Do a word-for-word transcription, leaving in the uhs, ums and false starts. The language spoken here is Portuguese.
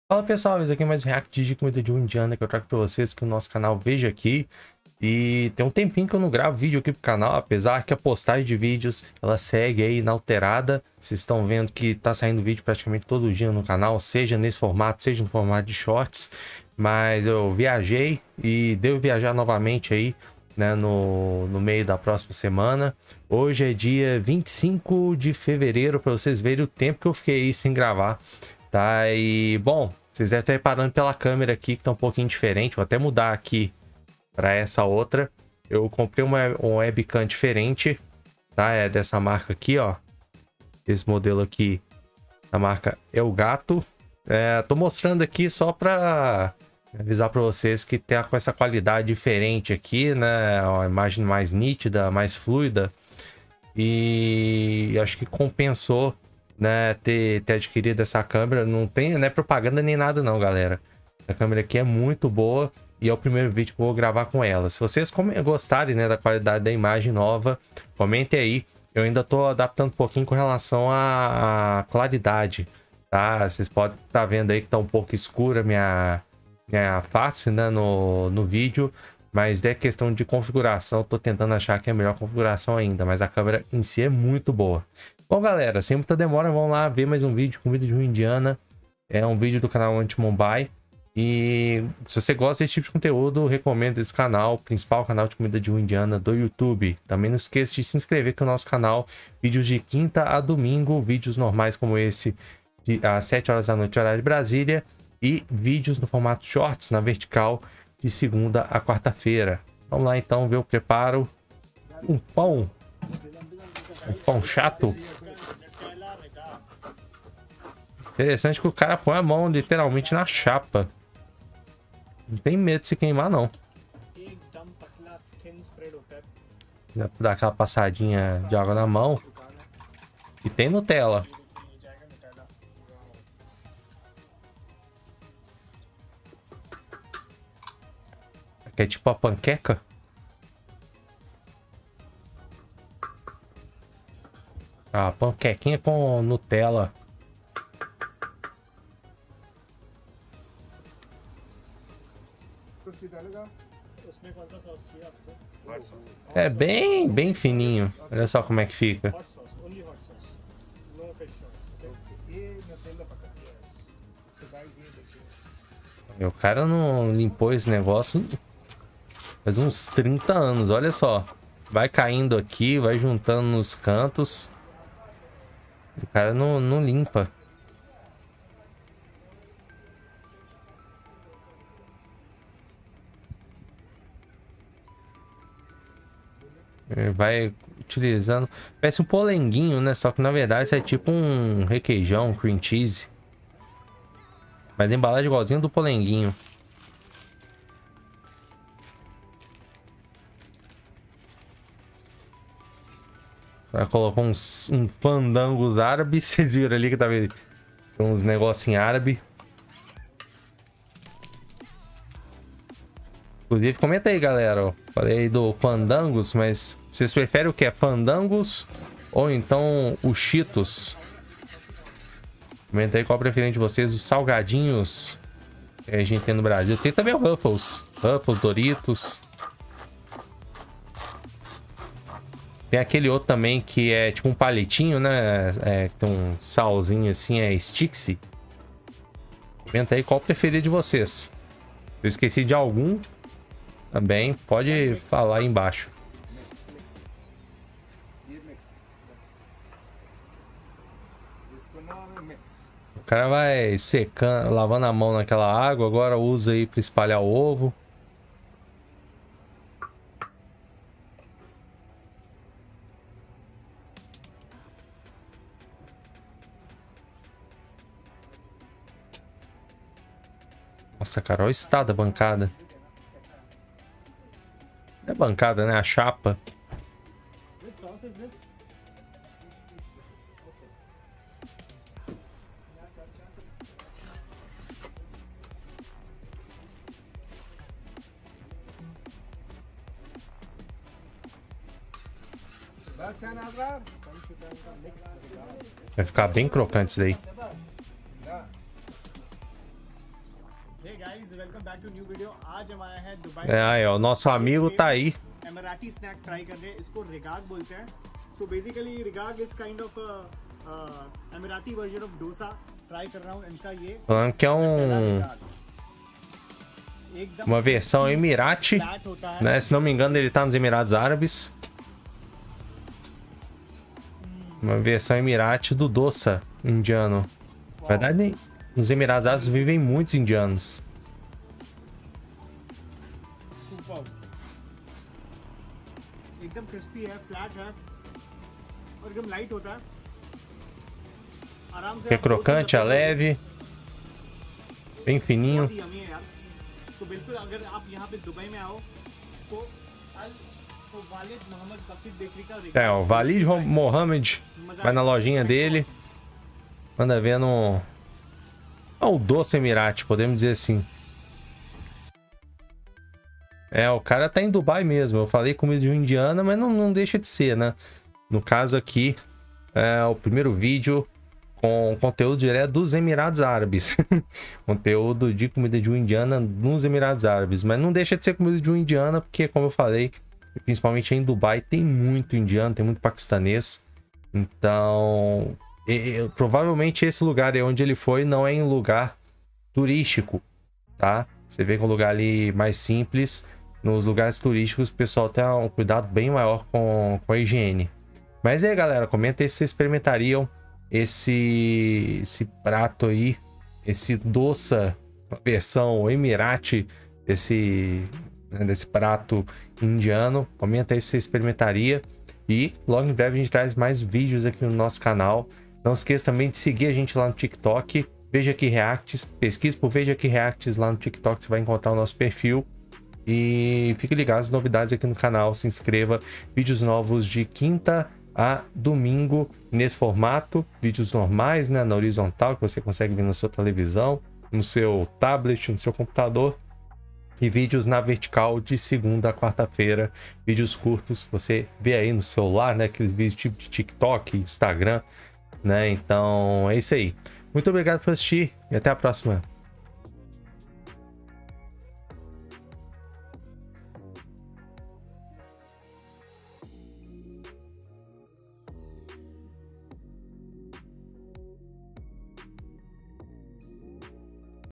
Fala pessoal, esse aqui é mais um react de comida de um indiana que eu trago pra vocês que o nosso canal Veja Aqui. E tem um tempinho que eu não gravo vídeo aqui pro canal, apesar que a postagem de vídeos ela segue aí inalterada. Vocês estão vendo que tá saindo vídeo praticamente todo dia no canal, seja nesse formato, seja no formato de shorts. Mas eu viajei e devo viajar novamente aí, né, no, no meio da próxima semana. Hoje é dia vinte e cinco de fevereiro, para vocês verem o tempo que eu fiquei aí sem gravar. Tá, e bom, vocês devem estar reparando pela câmera aqui que tá um pouquinho diferente. Vou até mudar aqui para essa outra. Eu comprei uma, uma webcam diferente, tá? É dessa marca aqui, ó. Esse modelo aqui, a marca Elgato. É, tô mostrando aqui só para avisar para vocês que tem com essa qualidade diferente aqui, né? Uma imagem mais nítida, mais fluida. E acho que compensou, né, ter, ter adquirido essa câmera. Não tem, não é propaganda nem nada não, galera. A câmera aqui é muito boa e é o primeiro vídeo que eu vou gravar com ela. Se vocês gostarem, né, da qualidade da imagem nova, comentem aí. Eu ainda tô adaptando um pouquinho com relação à, à claridade, tá? Vocês podem estar vendo aí que tá um pouco escura minha, minha face, né, no, no vídeo. Mas é questão de configuração, tô tentando achar que é a melhor configuração ainda. Mas a câmera em si é muito boa. Bom, galera, sem muita demora, vamos lá ver mais um vídeo de comida de rua indiana. É um vídeo do canal Anti-Mumbai. E se você gosta desse tipo de conteúdo, recomendo esse canal, o principal canal de comida de rua indiana do YouTube. Também não esqueça de se inscrever aqui no nosso canal. Vídeos de quinta a domingo, vídeos normais como esse, de, às sete horas da noite, horário de Brasília. E vídeos no formato shorts, na vertical, de segunda a quarta-feira. Vamos lá então ver o preparo. Um pão. Um pão chato. Interessante que o cara põe a mão literalmente na chapa. Não tem medo de se queimar, não. Dá pra dar aquela passadinha de água na mão. E tem Nutella. Aqui é tipo a panqueca. Ah, panquequinha com Nutella. É bem, bem fininho. Olha só como é que fica. O cara não limpou esse negócio faz uns trinta anos, olha só. Vai caindo aqui, vai juntando nos cantos. O cara não, não limpa. Ele vai utilizando. Parece um polenguinho, né? Só que na verdade isso é tipo um requeijão, cream cheese. Mas a embalagem é igualzinho do polenguinho. Colocou uns um fandangos árabes. Vocês viram ali que tava uns negocinhos árabes. Inclusive, comenta aí, galera. Falei do fandangos, mas vocês preferem o que? Fandangos ou então os Cheetos? Comenta aí qual é o preferido de vocês, os salgadinhos que a gente tem no Brasil. Tem também o Ruffles, Ruffles, Doritos. Tem aquele outro também que é tipo um palitinho, né? É, tem um salzinho assim, é Stixi. Comenta aí qual é o preferido de vocês. Se eu esqueci de algum, também pode falar aí embaixo. O cara vai secando, lavando a mão naquela água, agora usa aí para espalhar o ovo. Nossa, cara, olha o estado da bancada. É bancada, né? A chapa. Vai ficar bem crocante isso daí. É aí, ó, nosso amigo tá aí. Emirati snack try कर रहे हैं, इसको रिगाग बोलते हैं. So basically रिगाग is kind of a uh, Emirati version of dosa. Try कर रहा हूँ इनका ये. Falando que é um uma versão Emirati, né? Se não me engano, ele tá nos Emirados Árabes. Uma versão Emirati do dosa indiano. Na verdade, nos Emirados Árabes vivem muitos indianos. एकदम crispy है, flat है और एकदम लाइट होता है. आराम से É crocante, é leve, bem fininho. तो बिल्कुल अगर आप यहाँ पे दुबई में आओ तो तो वालिद मोहम्मद बकीर बेकरी का É, o Walid Mohammed vai na lojinha dele, manda ver no ah, o doce Emirati, podemos dizer assim. É, o cara tá em Dubai mesmo. Eu falei comida de indiana, mas não, não deixa de ser, né? No caso aqui, é o primeiro vídeo com conteúdo direto dos Emirados Árabes. Conteúdo de comida de indiana nos Emirados Árabes. Mas não deixa de ser comida de indiana, porque, como eu falei, principalmente em Dubai, tem muito indiano, tem muito paquistanês. Então, e, e, provavelmente esse lugar aí onde ele foi não é em lugar turístico, tá? Você vê que é um lugar ali mais simples. Nos lugares turísticos, o pessoal tem um cuidado bem maior com, com a higiene. Mas aí, galera, comenta aí se vocês experimentariam esse, esse prato aí, esse doce, versão Emirati desse, né, desse prato indiano. Comenta aí se você experimentaria. E logo em breve a gente traz mais vídeos aqui no nosso canal. Não esqueça também de seguir a gente lá no TikTok. Veja Aqui Reacts, pesquise por Veja Aqui Reacts lá no TikTok, você vai encontrar o nosso perfil. E fique ligado às novidades aqui no canal, se inscreva. Vídeos novos de quinta a domingo nesse formato. Vídeos normais, né, na horizontal, que você consegue ver na sua televisão, no seu tablet, no seu computador. E vídeos na vertical de segunda a quarta-feira. Vídeos curtos que você vê aí no celular, né, aqueles vídeos tipo de TikTok, Instagram, né. Então é isso aí. Muito obrigado por assistir e até a próxima.